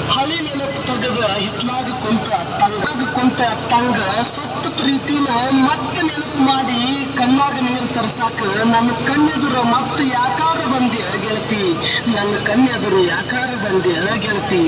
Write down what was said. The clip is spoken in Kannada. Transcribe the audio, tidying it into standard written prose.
ಹಳಿ ನೆನಪು ತೆಗೆದ ಹಿತ್ಲಾಗ ಕುಂತ ತಂಗ ಸತ್ತ ಪ್ರೀತಿನ ಮತ್ತೆ ನೆನಪು ಮಾಡಿ ಕಣ್ಣಾಗ ನೀರು ತರ್ಸಾಕ ನನ್ನ ಕಣ್ಣೆದುರು ಮತ್ತೆ ಯಾಕಾರ ಬಂದಿ ಗೆಳತಿ, ನನ್ನ ಕಣ್ಣೆದುರು ಯಾಕಾರ ಬಂದಿ ಗೆಳತಿ.